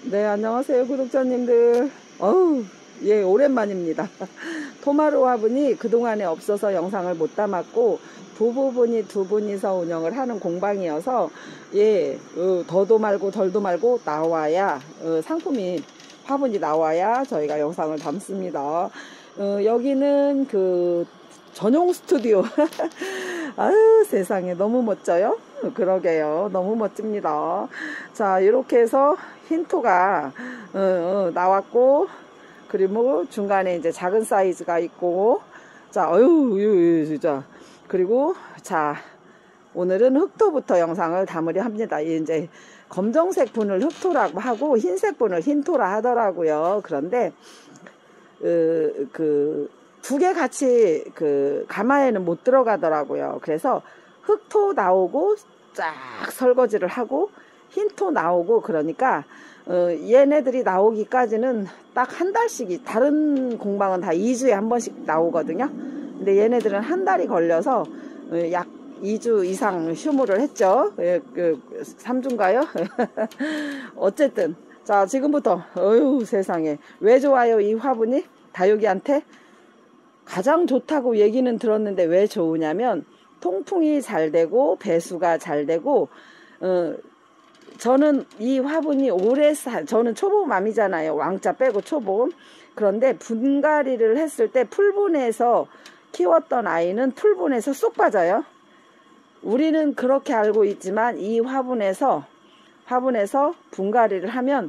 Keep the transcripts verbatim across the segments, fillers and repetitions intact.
네, 안녕하세요, 구독자님들. 어우, 예, 오랜만입니다. 토마루 화분이 그동안에 없어서 영상을 못 담았고, 부부분이 두 분이서 운영을 하는 공방이어서, 예, 어, 더도 말고 덜도 말고 나와야, 어, 상품이, 화분이 나와야 저희가 영상을 담습니다. 어, 여기는 그, 전용 스튜디오. 아유, 세상에 너무 멋져요. 그러게요, 너무 멋집니다. 자, 이렇게 해서 흰토가 어, 어, 나왔고, 그리고 중간에 이제 작은 사이즈가 있고, 자, 어유, 진짜. 그리고 자, 오늘은 흑토부터 영상을 담으려 합니다. 이제 검정색 분을 흑토라고 하고 흰색 분을 흰토라 하더라고요. 그런데 그, 그 두 개 같이 그 가마에는 못 들어가더라고요. 그래서 흑토 나오고 쫙 설거지를 하고 흰토 나오고, 그러니까 어, 얘네들이 나오기까지는 딱 한 달씩이, 다른 공방은 다 이 주에 한 번씩 나오거든요. 근데 얘네들은 한 달이 걸려서 어, 약 이 주 이상 휴무를 했죠. 예, 그 삼 주인가요? 어쨌든 자, 지금부터 어휴, 세상에 왜 좋아요 이 화분이 다육이한테? 가장 좋다고 얘기는 들었는데 왜 좋으냐면 통풍이 잘 되고 배수가 잘 되고, 어, 저는 이 화분이 오래 사, 저는 초보맘이잖아요. 왕자 빼고 초보. 그런데 분갈이를 했을 때 풀분에서 키웠던 아이는 풀분에서 쏙 빠져요. 우리는 그렇게 알고 있지만 이 화분에서 화분에서 분갈이를 하면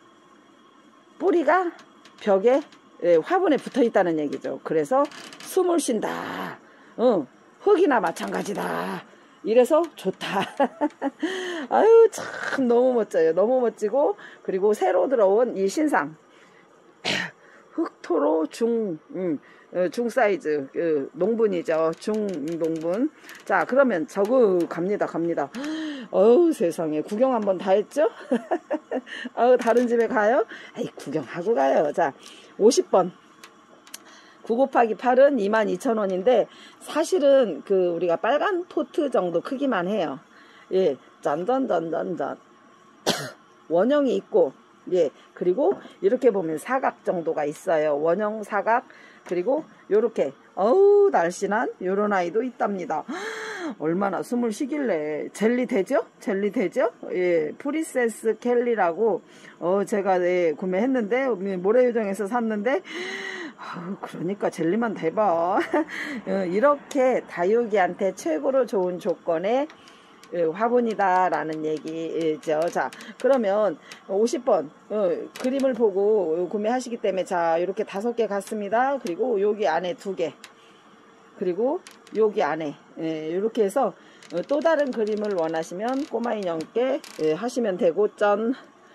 뿌리가 벽에, 예, 화분에 붙어 있다는 얘기죠. 그래서 숨을 쉰다. 어, 흙이나 마찬가지다. 이래서 좋다. 아유, 참 너무 멋져요. 너무 멋지고, 그리고 새로 들어온 이 신상 흑토로 중, 음, 중 사이즈 그 농분이죠. 중 농분. 자, 그러면 저거 갑니다 갑니다. 어우, 세상에 구경 한번 다 했죠. 어우, 다른 집에 가요? 아이, 구경하고 가요. 자, 오십 번 구 곱하기 팔은 이만 이천 원인데 사실은 그 우리가 빨간 포트 정도 크기만 해요. 예, 짠짠짠짠짠. 원형이 있고, 예, 그리고 이렇게 보면 사각 정도가 있어요. 원형 사각. 그리고 요렇게 어우 날씬한 요런 아이도 있답니다. 얼마나 숨을 쉬길래. 젤리 되죠? 젤리 되죠? 예, 프리세스 켈리라고 어 제가 예, 구매했는데 모래요정에서 샀는데, 어, 그러니까 젤리만 대봐. 이렇게 다육이한테 최고로 좋은 조건의 화분이다 라는 얘기죠. 자, 그러면 오십 번 어, 그림을 보고 구매하시기 때문에, 자, 이렇게 다섯 개 갔습니다. 그리고 여기 안에 두 개, 그리고 여기 안에, 예, 이렇게 해서 어, 또 다른 그림을 원하시면 꼬마 인형께 예, 하시면 되고, 짠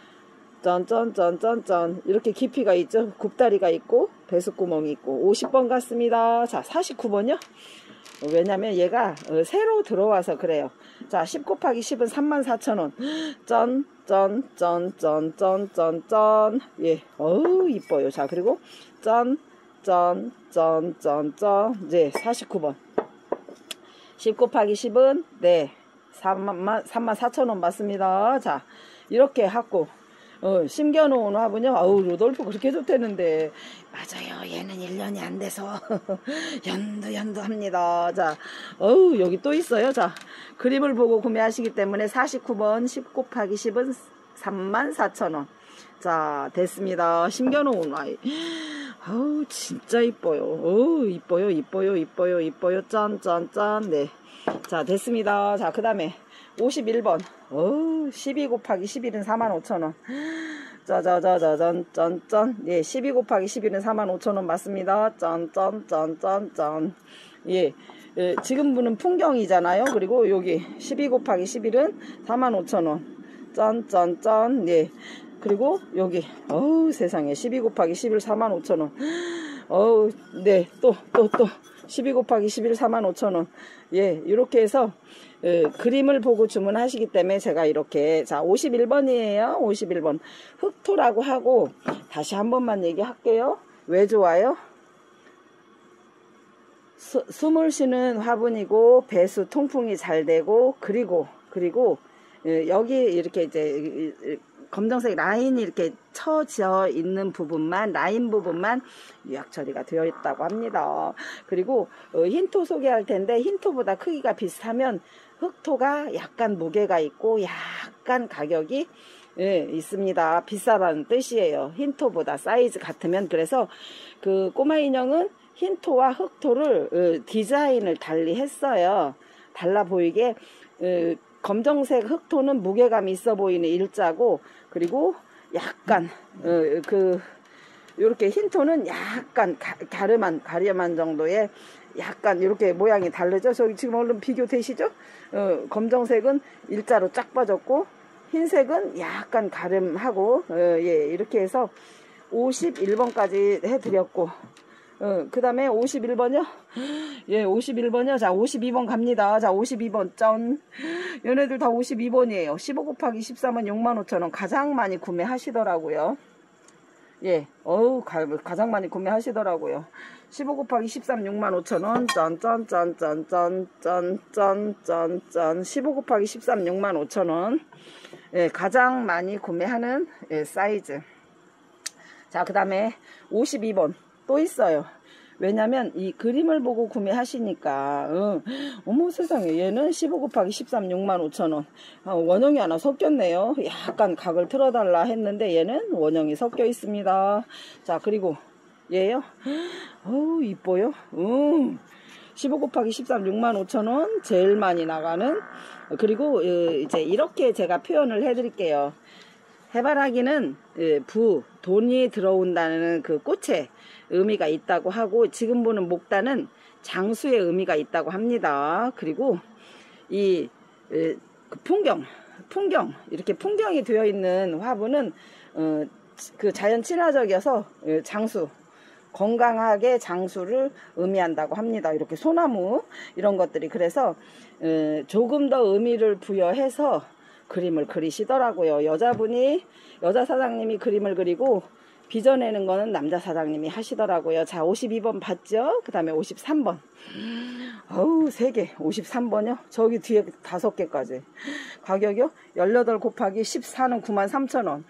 짠짠짠짠짠 이렇게 깊이가 있죠. 굽다리가 있고 배수구멍이 있고. 오십 번 갔습니다. 자, 사십구 번요 왜냐면 얘가 새로 들어와서 그래요. 자, 십 곱하기 십은 삼만 사천 원. 짠, 짠, 짠, 짠, 짠, 짠, 짠. 예, 어우, 이뻐요. 자, 그리고 짠, 짠, 짠, 짠, 짠. 이제 사십구 번. 십 곱하기 십은, 네, 삼만 사천 원 맞습니다. 자, 이렇게 하고, 어, 심겨놓은 화분요. 아우, 루돌프 그렇게 좋대는데. 맞아요. 얘는 일 년이 안 돼서 연두 연두 합니다. 자, 어우, 여기 또 있어요. 자, 그림을 보고 구매하시기 때문에 사십구 번 십 곱하기 십은 삼만 사천 원. 자, 됐습니다. 심겨놓은 아이. 아우, 진짜 이뻐요. 어우, 이뻐요, 이뻐요, 이뻐요, 이뻐요. 짠, 짠, 짠. 네. 자, 됐습니다. 자, 그 다음에 오십일 번. 어우, 십이 곱하기 십일은 사만 오천 원. 짜자자자잔, 짠, 짠. 예, 십이 곱하기 십일은 사만 오천 원 맞습니다. 짠, 짠, 짠, 짠, 짠. 예, 예, 지금 보는 풍경이잖아요. 그리고 여기 십이 곱하기 십일은 사만 오천 원. 짠, 짠, 짠. 예. 그리고 여기, 어우, 세상에. 십이 곱하기 십일 사만 오천 원. 어우, 네. 또, 또, 또. 십이 곱하기 십일 사만 오천 원. 예, 이렇게 해서 예, 그림을 보고 주문하시기 때문에 제가 이렇게, 자, 오십일 번이에요. 오십일 번 흑토라고 하고, 다시 한 번만 얘기할게요. 왜 좋아요? 수, 숨을 쉬는 화분이고 배수 통풍이 잘 되고, 그리고 그리고 예, 여기 이렇게 이제 검정색 라인이 이렇게 쳐져 있는 부분만, 라인 부분만 유약 처리가 되어 있다고 합니다. 그리고 어, 흰토 소개할 텐데, 흰토보다 크기가 비슷하면 흑토가 약간 무게가 있고 약간 가격이 예, 있습니다. 비싸다는 뜻이에요. 흰토보다 사이즈 같으면. 그래서 그 꼬마 인형은 흰토와 흑토를 어, 디자인을 달리 했어요. 달라 보이게. 어, 검정색 흑토는 무게감 있어 보이는 일자고, 그리고 약간 어, 그 요렇게 흰토는 약간 가, 가름한 가렴한 정도의 약간 이렇게 모양이 다르죠. 저기 지금 얼른 비교되시죠? 어, 검정색은 일자로 쫙 빠졌고, 흰색은 약간 가름하고, 어, 예, 이렇게 해서 오십일 번까지 해드렸고, 어, 그 다음에 오십일 번이요? 예, 오십일 번이요. 자, 오십이 번 갑니다. 자, 오십이 번, 짠. 얘네들 다 오십이 번이에요. 십오 곱하기 십삼은 육만 오천 원. 가장 많이 구매하시더라고요. 예, 어우, 가, 가장 많이 구매하시더라고요. 십오 곱하기 십삼 육만 오천 원. 짠, 짠, 짠, 짠, 짠, 짠, 짠, 짠, 짠. 십오 곱하기 십삼 육만 오천 원. 예, 가장 많이 구매하는 예, 사이즈. 자, 그 다음에 오십이 번 또 있어요. 왜냐면 이 그림을 보고 구매하시니까 어, 어머 세상에, 얘는 십오 곱하기 십삼 육만 오천 원. 아, 원형이 하나 섞였네요. 약간 각을 틀어달라 했는데 얘는 원형이 섞여 있습니다. 자, 그리고 얘요. 어우, 이뻐요. 음. 십오 곱하기 십삼 육만 오천 원 제일 많이 나가는. 그리고 이제 이렇게 제가 표현을 해 드릴게요. 해바라기는 부, 돈이 들어온다는 그 꽃의 의미가 있다고 하고, 지금 보는 목단은 장수의 의미가 있다고 합니다. 그리고 이 풍경, 풍경, 이렇게 풍경이 되어 있는 화분은 어, 그 자연 친화적이어서 장수, 건강하게 장수를 의미한다고 합니다. 이렇게 소나무 이런 것들이. 그래서 어, 조금 더 의미를 부여해서 그림을 그리시더라고요. 여자분이, 여자 사장님이 그림을 그리고 빚어내는 거는 남자 사장님이 하시더라고요. 자, 오십이 번 봤죠? 그 다음에 오십삼 번. 어우, 세 개. 오십삼 번이요? 저기 뒤에 다섯 개까지. 가격이요? 십팔 곱하기 십사는 구만 삼천 원.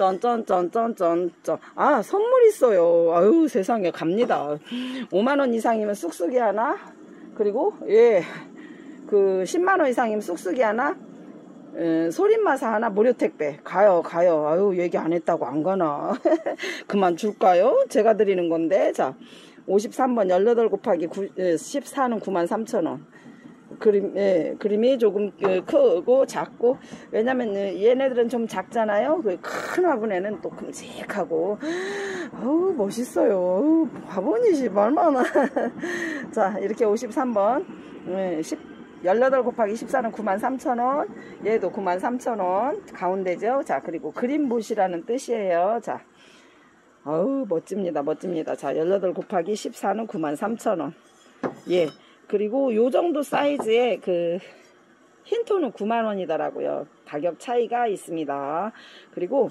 쩐쩐쩐쩐쩐쩐. 아, 선물 있어요. 아유, 세상에, 갑니다. 오만 원 이상이면 쑥쑥이 하나. 그리고, 예, 그 십만 원 이상이면 쑥쑥이 하나. 에, 소림마사 하나 무료 택배. 가요 가요. 아유, 얘기 안 했다고 안 가나. 그만 줄까요? 제가 드리는 건데. 자, 오십삼 번 십팔 곱하기 십사는 구만 삼천 원. 그림, 예, 그림이 조금 크고 작고, 왜냐면 얘네들은 좀 작잖아요. 그 큰 화분에는 또 큼직하고, 어우, 멋있어요. 어우, 화분이지 얼마나. 자, 이렇게 오십삼 번 예, 십팔 곱하기 십사는 구만 삼천 원. 얘도 구만 삼천 원. 가운데죠. 자, 그리고 그린봇이라는 뜻이에요. 자, 어우, 멋집니다. 멋집니다. 자, 십팔 곱하기 십사는 구만 삼천 원. 예. 그리고 요 정도 사이즈의 그 흰토는 구만 원이더라고요. 가격 차이가 있습니다. 그리고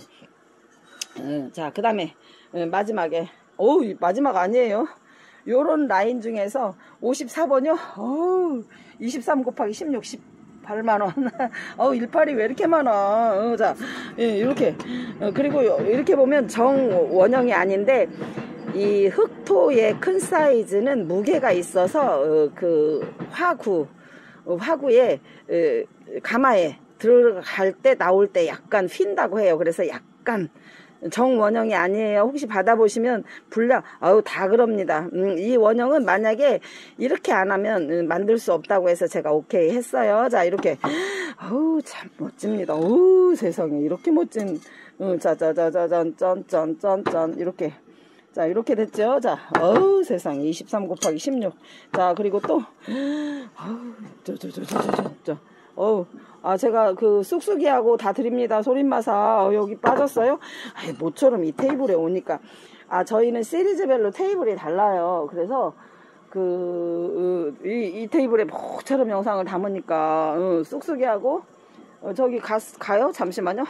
음, 자, 그 다음에 음, 마지막에, 어우, 마지막 아니에요. 요런 라인 중에서 오십사 번이요. 어우, 이십삼 곱하기 십육, 십팔만 원. 어우, 일팔이 왜 이렇게 많아. 어, 자, 예, 이렇게. 어, 그리고 이렇게 보면 정원형이 아닌데, 이 흑토의 큰 사이즈는 무게가 있어서 어, 그 화구, 어, 화구에 어, 가마에 들어갈 때 나올 때 약간 휜다고 해요. 그래서 약간 정원형이 아니에요. 혹시 받아보시면 불량, 아우, 다 그럽니다. 음, 이 원형은 만약에 이렇게 안 하면 음, 만들 수 없다고 해서 제가 오케이 했어요. 자, 이렇게. 아우, 참 멋집니다. 오, 세상에, 이렇게 멋진, 음, 자, 자, 자, 자, 짠, 짠, 짠, 짠, 짠, 이렇게. 자, 이렇게 됐죠. 자, 어우, 세상에, 이십삼 곱하기 십육. 자, 그리고 또, 어우, 저, 저, 저, 저, 저, 저, 저. 어우, 아, 제가 그 쑥쑥이하고 다 드립니다. 소림마사. 어, 여기 빠졌어요? 아이, 모처럼 이 테이블에 오니까. 아, 저희는 시리즈별로 테이블이 달라요. 그래서, 그, 이, 이 테이블에 모처럼 영상을 담으니까, 어, 쑥쑥이하고, 어, 저기 가, 가요? 잠시만요.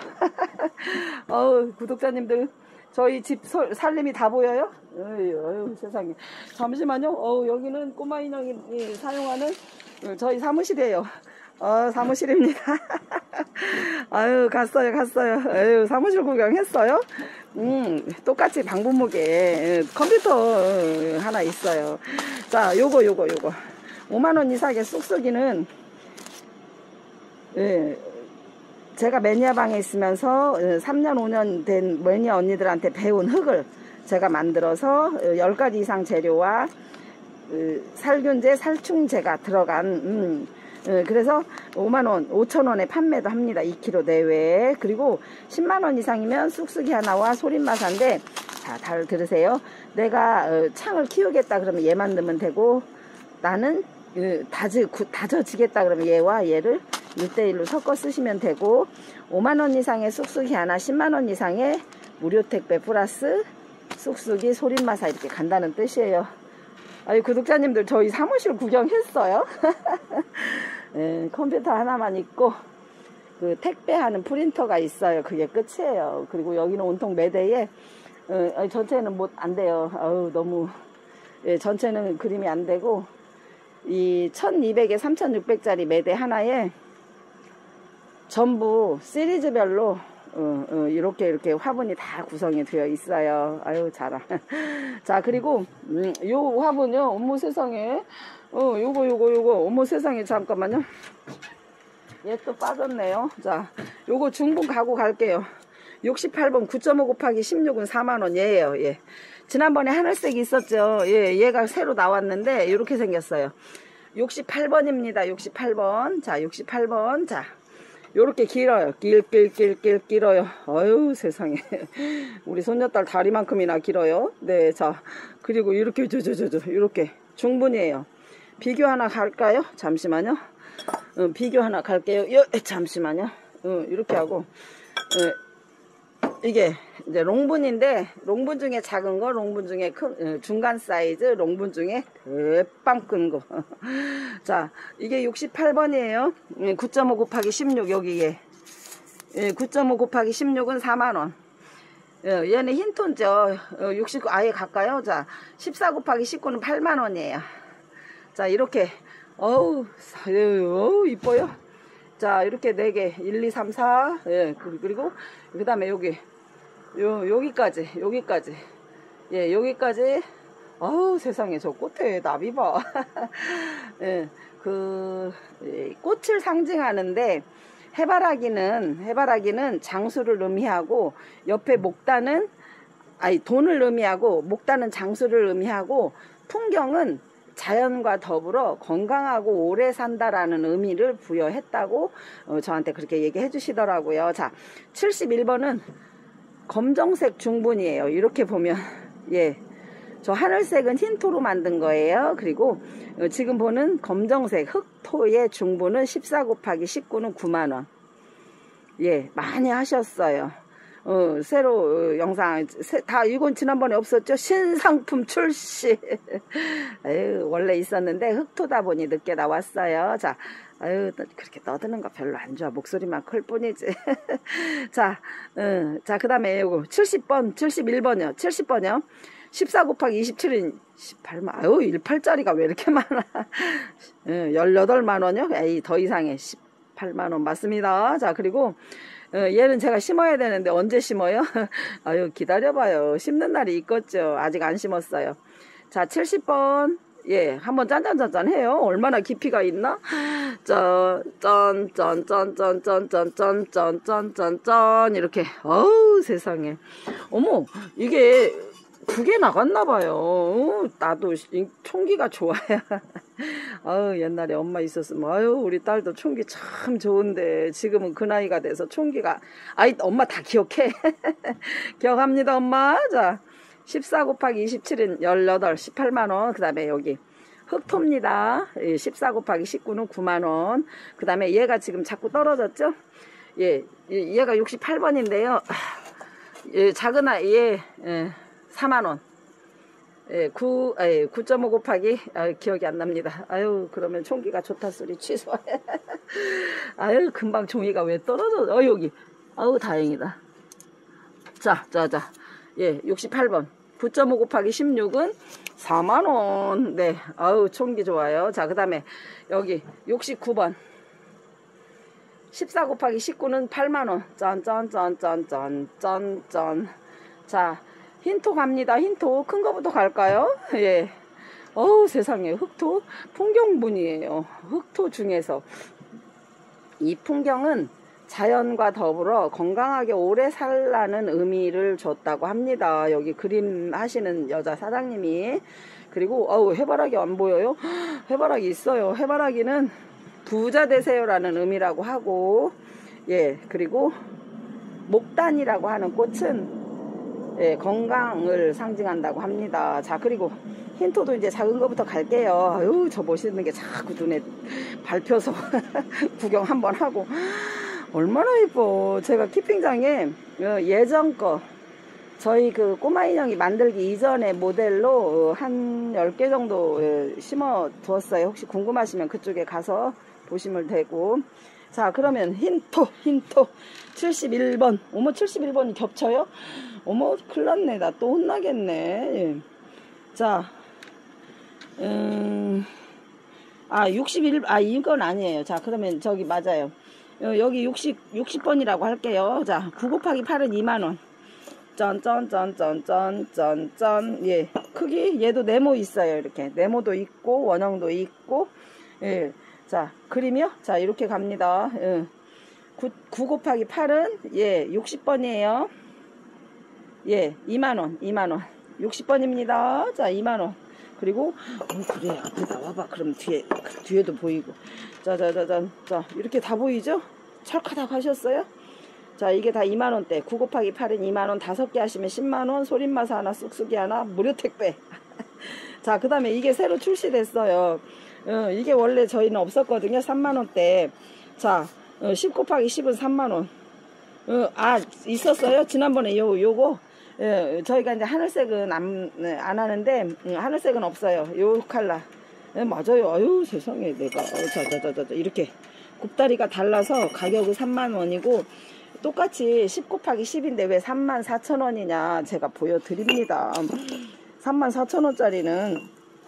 어우, 구독자님들. 저희 집 설, 살림이 다 보여요? 어휴, 어휴, 세상에. 잠시만요. 어우, 여기는 꼬마 인형이 사용하는 저희 사무실이에요. 어, 사무실입니다. 아유, 갔어요, 갔어요. 아유, 사무실 구경했어요? 음, 똑같이 방부목에 컴퓨터 하나 있어요. 자, 요거, 요거, 요거. 오만 원 이상의 쑥쑥이는, 예, 제가 매니아방에 있으면서 삼 년, 오 년 된 매니아 언니들한테 배운 흙을 제가 만들어서 열 가지 이상 재료와 살균제, 살충제가 들어간, 음, 그래서 오만 원, 오천 원에 판매도 합니다. 이 킬로그램 내외에. 그리고 십만 원 이상이면 쑥쑥이 하나와 소림마사인데, 자, 잘 들으세요. 내가 창을 키우겠다 그러면 얘만 넣으면 되고, 나는 다져, 다져지겠다 그러면 얘와 얘를 일 대 일로 섞어 쓰시면 되고, 오만 원 이상의 쑥쑥이 하나, 십만 원 이상의 무료 택배 플러스 쑥쑥이 소림마사 이렇게 간다는 뜻이에요. 아유, 구독자님들 저희 사무실 구경했어요? 네, 컴퓨터 하나만 있고 그 택배하는 프린터가 있어요. 그게 끝이에요. 그리고 여기는 온통 매대에 어, 전체는 못 안 돼요. 아우, 너무 예, 전체는 그림이 안 되고 이 천이백에 삼천육백 짜리 매대 하나에 전부 시리즈별로 어, 어, 이렇게 이렇게 화분이 다 구성이 되어 있어요. 아유, 잘하. 자, 그리고 음, 요 화분요, 어머 세상에, 어, 요거 요거 요거, 어머 세상에, 잠깐만요. 얘 또 빠졌네요. 자, 요거 중분 가고 갈게요. 육십팔 번 구 점 오 곱하기 십육은 사만 원 얘예요. 예. 지난번에 하늘색이 있었죠. 예, 얘가 새로 나왔는데 이렇게 생겼어요. 육십팔 번입니다. 육십팔 번. 자, 육십팔 번. 자. 요렇게 길어요. 길, 길, 길, 길, 길어요. 아유, 세상에. 우리 손녀딸 다리만큼이나 길어요. 네, 자. 그리고 이렇게, 저, 저, 저, 저, 이렇게. 중분이에요. 비교 하나 갈까요? 잠시만요. 어, 비교 하나 갈게요. 요, 잠시만요. 어, 이렇게 하고. 어, 이게, 이제 롱분인데, 롱분 중에 작은 거, 롱분 중에 큰, 어, 중간 사이즈, 롱분 중에 대빵 큰 거. 자, 이게 육십팔 번이에요. 구 점 오 곱하기 십육, 여기에. 구 점 오 곱하기 십육은 사만 원. 얘는 흰톤죠. 육십구, 아예 갈까요? 자, 십사 곱하기 십구는 팔만 원이에요. 자, 이렇게. 어우, 어우, 이뻐요. 자, 이렇게 네 개. 일, 이, 삼, 사. 예, 그리고, 그 다음에 여기. 요, 여기까지. 여기까지. 예, 여기까지. 아우, 세상에, 저 꽃에 나비 봐. 예, 그, 예, 꽃을 상징하는데, 해바라기는, 해바라기는 장수를 의미하고, 옆에 목단은, 아니, 돈을 의미하고, 목단은 장수를 의미하고, 풍경은 자연과 더불어 건강하고 오래 산다라는 의미를 부여했다고 어, 저한테 그렇게 얘기해 주시더라고요. 자, 칠십일 번은 검정색 중분이에요. 이렇게 보면, 예. 저 하늘색은 흰토로 만든 거예요. 그리고 어, 지금 보는 검정색 흑토의 중분은 십사 곱하기 십구는 구만 원. 예, 많이 하셨어요. 어, 새로 어, 영상 새, 다 이건 지난번에 없었죠. 신상품 출시. 아유, 원래 있었는데 흑토다 보니 늦게 나왔어요. 자, 아유, 그렇게 떠드는 거 별로 안 좋아. 목소리만 클 뿐이지. 자, 어, 자, 그 다음에 요거 칠십 번, 칠십일 번이요. 칠십 번이요. 십사 곱하기 이십칠은 십팔만. 아유, 십팔 짜리가 왜 이렇게 많아. 어, 십팔만 원이요. 에이, 더 이상해. 십팔만 원 맞습니다. 자, 그리고 어, 얘는 제가 심어야 되는데 언제 심어요? 아유, 기다려봐요. 심는 날이 있겠죠. 아직 안 심었어요. 자, 칠십 번. 예, 한번 짠짠짠짠 해요. 얼마나 깊이가 있나? 짠, 짠, 짠, 짠, 짠, 짠, 짠, 짠, 짠, 짠, 짠, 짠. 이렇게. 어우, 세상에. 어머, 이게 두 개 나갔나봐요. 어, 나도 총기가 좋아야. 아유, 옛날에 엄마 있었으면, 아유, 우리 딸도 총기 참 좋은데, 지금은 그 나이가 돼서 총기가, 아이, 엄마 다 기억해. 기억합니다, 엄마. 자, 십사 곱하기 이십칠은 십팔, 십팔만 원. 그 다음에 여기 흑토입니다. 십사 곱하기 십구는 구만 원. 그 다음에 얘가 지금 자꾸 떨어졌죠? 예, 얘가 육십팔 번인데요. 예, 작은 아이, 예, 예, 사만 원. 예, 구, 예, 구 점 오 곱하기, 아, 기억이 안 납니다. 아유, 그러면 총기가 좋다 소리 취소해. 아유, 금방 종이가 왜 떨어져? 어, 여기. 아유, 다행이다. 자, 자, 자. 예, 육십팔 번. 구 점 오 곱하기 십육은 사만 원. 네, 아유, 총기 좋아요. 자, 그 다음에 여기 육십구 번. 십사 곱하기 십구는 팔만 원. 짠짠짠짠짠짠짠. 자, 흰토 갑니다. 흰토 큰 거부터 갈까요? 예. 어우, 세상에. 흑토 풍경분이에요. 흑토 중에서 이 풍경은 자연과 더불어 건강하게 오래 살라는 의미를 줬다고 합니다. 여기 그림 하시는 여자 사장님이. 그리고 어우, 해바라기 안 보여요? 해바라기 있어요. 해바라기는 부자 되세요 라는 의미라고 하고, 예, 그리고 목단이라고 하는 꽃은 예, 건강을 상징한다고 합니다. 자, 그리고 흰토도 이제 작은 거부터 갈게요. 아유, 저 멋있는 게 자꾸 눈에 밟혀서 구경 한번 하고. 얼마나 이뻐. 제가 키핑장에 예전 거, 저희 그 꼬마 인형이 만들기 이전의 모델로 한 열 개 정도 심어 두었어요. 혹시 궁금하시면 그쪽에 가서 보시면 되고. 자, 그러면 흰토, 흰토 칠십일 번. 어머, 칠십일 번이 겹쳐요? 어머, 큰일 났네. 나 또 혼나겠네. 예. 자, 음, 아, 육십일, 아, 이건 아니에요. 자, 그러면 저기 맞아요. 여기 육십, 육십 번이라고 할게요. 자, 구 곱하기 팔은 이만 원. 짠짠짠짠짠짠짠. 예, 크기 얘도 네모 있어요. 이렇게 네모도 있고 원형도 있고. 예, 자, 그림이요. 자, 이렇게 갑니다. 예. 구, 구 곱하기 팔은 예 육십 번이에요. 예, 이만 원, 이만 원. 육십 번입니다. 자, 이만 원. 그리고 어, 그래, 앞에 나와봐. 그럼 뒤에 뒤에도 보이고. 자자자자. 자, 이렇게 다 보이죠? 찰카닥 하셨어요? 자, 이게 다 이만 원대. 구 곱하기 팔은 이만 원. 다섯 개 하시면 십만 원. 소림마사 하나, 쑥쑥이 하나, 무료 택배. 자, 그 다음에 이게 새로 출시됐어요. 어, 이게 원래 저희는 없었거든요. 삼만 원대. 자, 어, 십 곱하기 십은 삼만 원. 어, 아, 있었어요? 지난번에 요, 요거. 예, 저희가 이제 하늘색은 안, 네, 안 하는데, 음, 하늘색은 없어요. 요 컬러. 예, 맞아요. 아유, 세상에, 내가. 어, 자, 자, 자, 자, 자, 이렇게. 곱다리가 달라서 가격은 삼만 원이고, 똑같이 십 곱하기 십인데 왜 삼만 사천 원이냐 제가 보여드립니다. 삼만 사천 원짜리는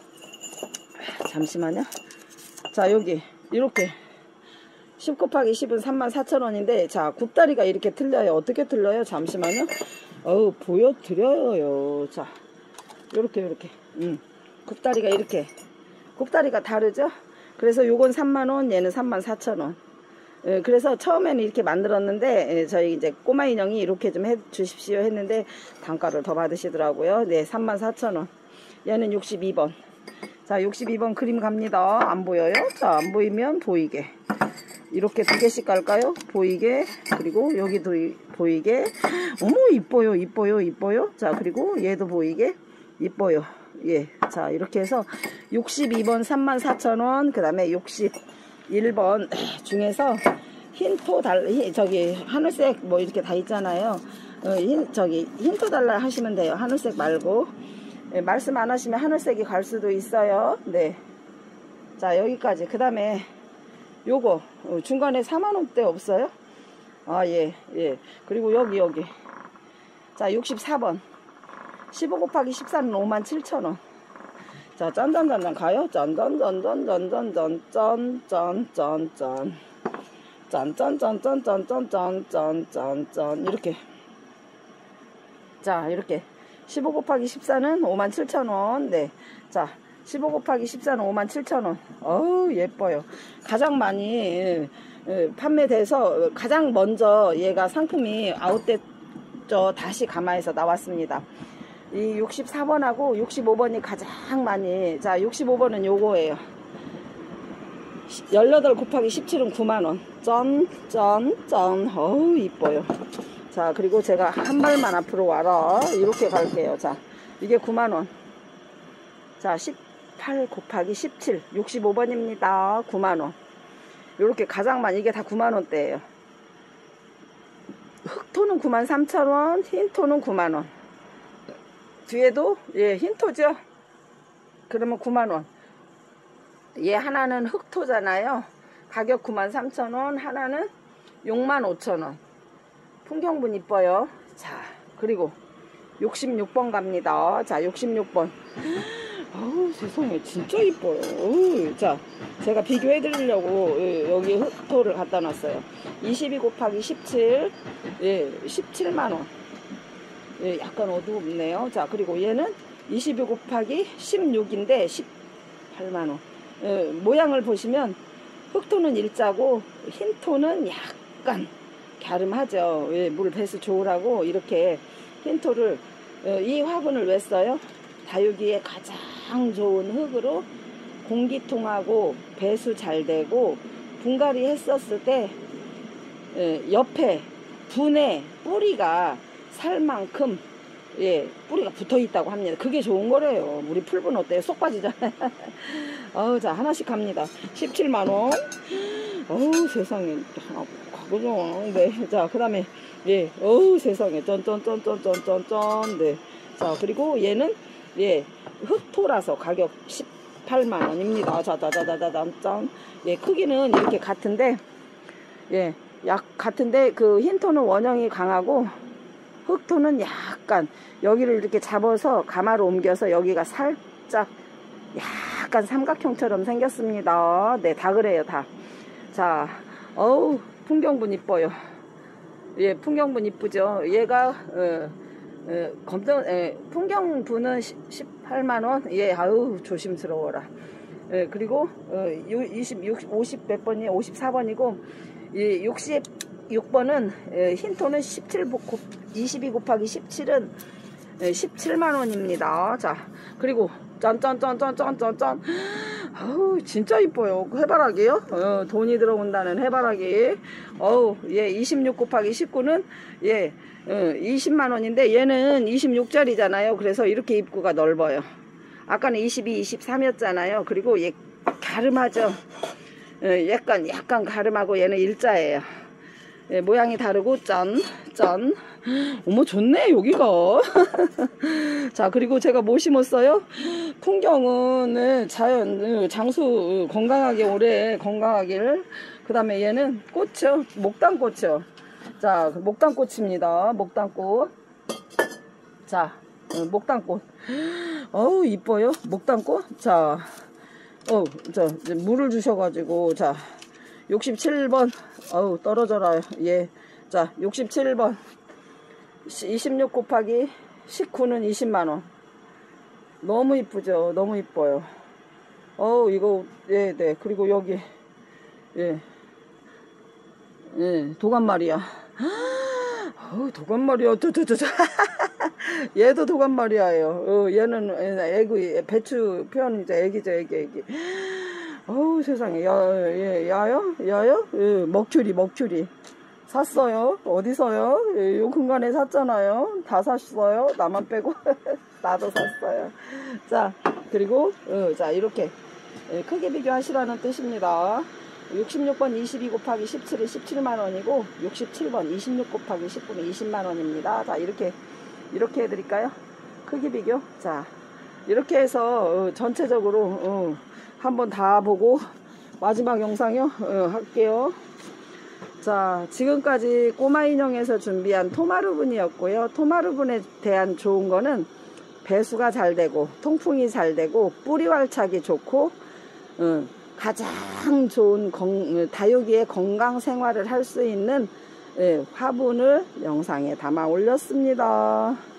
잠시만요. 자, 여기 이렇게 십 곱하기 십은 삼만 사천 원인데 자, 굽다리가 이렇게 틀려요. 어떻게 틀려요? 잠시만요. 어우, 보여드려요. 자, 요렇게 요렇게 음, 굽다리가 이렇게 굽다리가 다르죠? 그래서 요건 삼만 원, 얘는 삼만 사천 원. 예, 그래서 처음에는 이렇게 만들었는데 예, 저희 이제 꼬마 인형이 이렇게 좀 해 주십시오 했는데 단가를 더 받으시더라고요. 네, 삼만 사천 원. 얘는 육십이 번. 자, 육십이 번 그림 갑니다. 안 보여요? 자, 안 보이면 보이게. 이렇게 두 개씩 갈까요? 보이게. 그리고 여기도 보이게. 어머, 이뻐요, 이뻐요, 이뻐요. 자, 그리고 얘도 보이게. 이뻐요. 예. 자, 이렇게 해서 육십이 번 삼만 사천 원. 그 다음에 육십일 번 중에서 흰토 달, 저기 하늘색 뭐 이렇게 다 있잖아요. 어, 흰, 저기 흰토 달라 하시면 돼요. 하늘색 말고. 예, 말씀 안 하시면 하늘색이 갈 수도 있어요. 네. 자, 여기까지. 그 다음에 요거 어, 중간에 사만 원대 없어요? 아, 예, 예. 그리고 여기 여기. 자, 육십사 번. 십오 곱하기 십사는 오만 칠천 원. 자, 짠짠짠짠 가요. 짠짠짠짠짠짠짠짠짠짠. 짠짠짠짠짠짠짠짠짠짠. 이렇게. 자, 이렇게. 십오 곱하기 십사는 오만 칠천 원. 네. 자, 십오 곱하기 십사는 오만 칠천 원. 어우, 예뻐요. 가장 많이 예, 예, 판매돼서 가장 먼저 얘가 상품이 아웃됐죠. 다시 가마에서 나왔습니다. 이 육십사 번하고 육십오 번이 가장 많이. 자, 육십오 번은 요거예요. 십팔 곱하기 십칠은 구만 원. 짠, 짠, 짠. 어우, 이뻐요. 자, 그리고 제가 한 발만 앞으로 와라. 이렇게 갈게요. 자, 이게 구만 원. 자, 십팔 곱하기 십칠. 육십오 번입니다. 구만 원. 요렇게 가장 많이. 이게 다 구만 원대예요. 흑토는 구만 삼천 원. 흰토는 구만 원. 뒤에도 예, 흰토죠. 그러면 구만 원. 얘 하나는 흑토잖아요. 가격 구만 삼천 원. 하나는 육만 오천 원. 풍경분 이뻐요. 자, 그리고 육십육 번 갑니다. 자, 육십육 번. 아우 세상에 진짜 이뻐요. 어우, 자 제가 비교해 드리려고 여기 흑토를 갖다 놨어요. 이십이 곱하기 십칠, 예, 십칠만 원. 예, 약간 어둡네요. 자 그리고 얘는 이십이 곱하기 십육인데 십팔만 원. 예, 모양을 보시면 흑토는 일자고 흰토는 약간 갸름하죠. 예, 물 배수 좋으라고 이렇게 흰토를, 예, 이 화분을 왜 써요? 다육이에 가장 좋은 흙으로 공기통하고 배수 잘 되고 분갈이 했었을 때, 예, 옆에 분에 뿌리가 살 만큼, 예, 뿌리가 붙어 있다고 합니다. 그게 좋은 거래요. 우리 풀분 어때요? 쏙 빠지잖아요. 어우, 자 하나씩 갑니다. 십칠만 원. 어우 세상에 하나 가보죠. 네, 자 그 다음에, 예, 어우 세상에 쩐쩐쩐쩐쩐쩐쩐. 네, 자 그리고 얘는, 예, 흑토라서 가격 십팔만 원입니다. 자자자자자짠. 예, 크기는 이렇게 같은데, 예, 약 같은데 그 흰토는 원형이 강하고 흑토는 약간 여기를 이렇게 잡아서 가마로 옮겨서 여기가 살짝 약간 삼각형처럼 생겼습니다. 네, 다 그래요, 다. 자, 어우 풍경분 이뻐요. 예, 풍경분 이쁘죠. 얘가 어, 어, 검정, 예, 풍경분은 십팔만 원. 예, 아우 조심스러워라. 예, 그리고 어, 이십, 오십 몇 번이 오십사 번이고, 이 육십육 번은, 예, 흰토는 십칠, 이십이 곱하기 십칠은, 예, 십칠만 원입니다. 자, 그리고 짠짠짠짠짠짠짠. 아우 진짜 이뻐요. 해바라기요. 어, 돈이 들어온다는 해바라기. 어우, 예, 이십육 곱하기 십구는, 예, 어, 이십만 원인데 얘는 이십육 짜리잖아요. 그래서 이렇게 입구가 넓어요. 아까는 이십이, 이십삼이었잖아요. 그리고 얘 가름하죠. 어, 약간 약간 가름하고 얘는 일자예요. 예, 모양이 다르고 짠, 짠. 어머 좋네 여기가. 자 그리고 제가 뭐 심었어요? 풍경은, 네, 자연, 장수 건강하게 오래 건강하길. 그 다음에 얘는 꽃이요, 목단꽃이요. 자 목단꽃입니다. 목단꽃. 자 목단꽃. 어우 이뻐요 목단꽃. 자 어, 자 물을 주셔가지고, 자 육십칠 번. 어우 떨어져라. 예, 자 육십칠 번 이십육 곱하기 십구는 이십만 원. 너무 이쁘죠. 너무 이뻐요. 어우 이거, 예, 네. 그리고 여기, 예, 예, 도감말이야. 어우 도감말이야. 두두두두. 얘도 도감말이야요. 어, 얘는 애기, 배추 표현이죠. 애기죠, 애기, 애기. 어우 세상에. 야, 예, 야요? 야요? 예, 먹큐리, 먹큐리. 샀어요. 어디서요? 예, 요 근간에 샀잖아요. 다 샀어요. 나만 빼고. 나도 샀어요. 자, 그리고, 어, 자, 이렇게. 예, 크게 비교하시라는 뜻입니다. 육십육 번 이십이 곱하기 십칠이 십칠만 원이고, 육십칠 번 이십육 곱하기 십구는 이십만 원입니다. 자, 이렇게, 이렇게 해드릴까요? 크기 비교. 자, 이렇게 해서, 어, 전체적으로, 어, 한번 다 보고, 마지막 영상요, 어, 할게요. 자, 지금까지 꼬마 인형에서 준비한 토마르분이었고요. 토마르분에 대한 좋은 거는 배수가 잘 되고, 통풍이 잘 되고, 뿌리 활착이 좋고, 어, 가장 좋은 건, 다육이의 건강 생활을 할 수 있는, 예, 화분을 영상에 담아 올렸습니다.